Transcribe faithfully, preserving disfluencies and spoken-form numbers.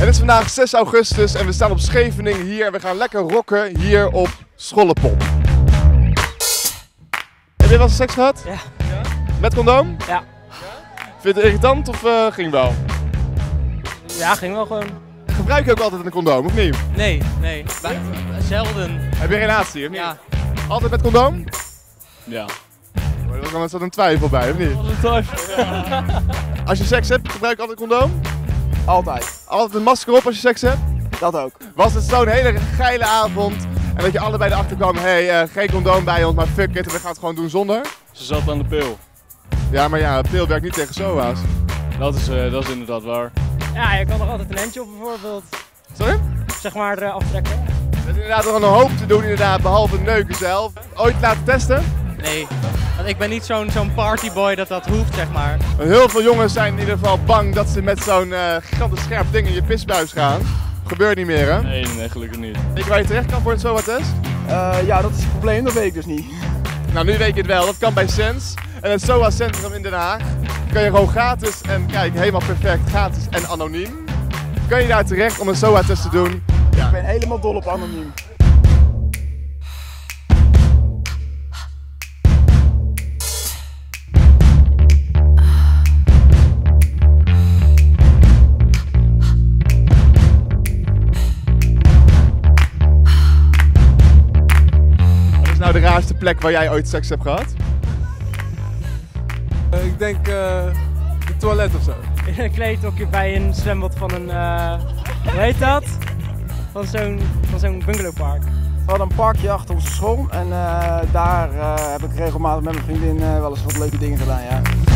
Het is vandaag zes augustus en we staan op Scheveningen hier en we gaan lekker rocken hier op Schoolpop. Heb je wel eens seks gehad? Ja. Ja. Met condoom? Ja. Vind je het irritant of uh, ging wel? Ja, ging wel gewoon. Gebruik je ook altijd een condoom of niet? Nee, nee. Bij, zelden. Heb je een relatie of niet? Ja. Altijd met condoom? Ja. Maar er was dan een twijfel bij of niet? Dat was een twijfel. Als je seks hebt, gebruik je altijd een condoom? Altijd. Altijd een masker op als je seks hebt? Dat ook. Was het zo'n hele geile avond en dat je allebei erachter kwam, hé, hey, uh, geen condoom bij ons, maar fuck it, we gaan het gewoon doen zonder? Ze zat aan de pil. Ja, maar ja, pil werkt niet tegen S O A's. Dat is, uh, dat is inderdaad waar. Ja, je kan er altijd een handje op bijvoorbeeld. Sorry? Zeg maar uh, aftrekken. Er is inderdaad nog een hoop te doen inderdaad, behalve neuken zelf. Ooit laten testen? Nee, want ik ben niet zo'n zo'n partyboy dat dat hoeft, zeg maar. Heel veel jongens zijn in ieder geval bang dat ze met zo'n uh, gigantisch scherp ding in je pisbuis gaan. Gebeurt niet meer, hè? Nee, nee, gelukkig niet. Weet je waar je terecht kan voor een S O A-test? Uh, ja, dat is het probleem, dat weet ik dus niet. Nou, nu weet je het wel. Dat kan bij Sens. En het S O A-centrum in Den Haag. Kan je gewoon gratis en kijk, helemaal perfect, gratis en anoniem. Kan je daar terecht om een S O A-test te doen? Ja. Ik ben helemaal dol op anoniem. Wat is nou de raarste plek waar jij ooit seks hebt gehad? Uh, ik denk uh, het toilet of zo. In een kleedhokje bij een zwembad van een, uh, hoe heet dat? Van zo'n van zo'n bungalowpark. We hadden een parkje achter onze school en uh, daar uh, heb ik regelmatig met mijn vriendin uh, wel eens wat leuke dingen gedaan, ja.